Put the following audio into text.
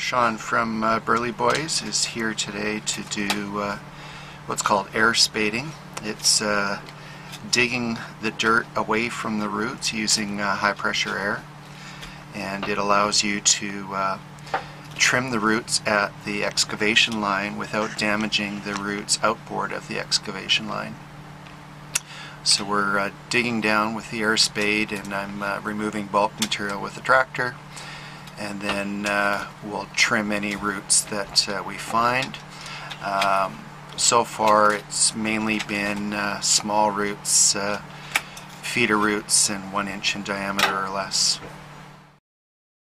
Sean from Burley Boys is here today to do what's called air spading. It's digging the dirt away from the roots using high pressure air, and it allows you to trim the roots at the excavation line without damaging the roots outboard of the excavation line. So we're digging down with the air spade, and I'm removing bulk material with the tractor, and then we'll trim any roots that we find. So far it's mainly been small roots, feeder roots, and 1 inch in diameter or less.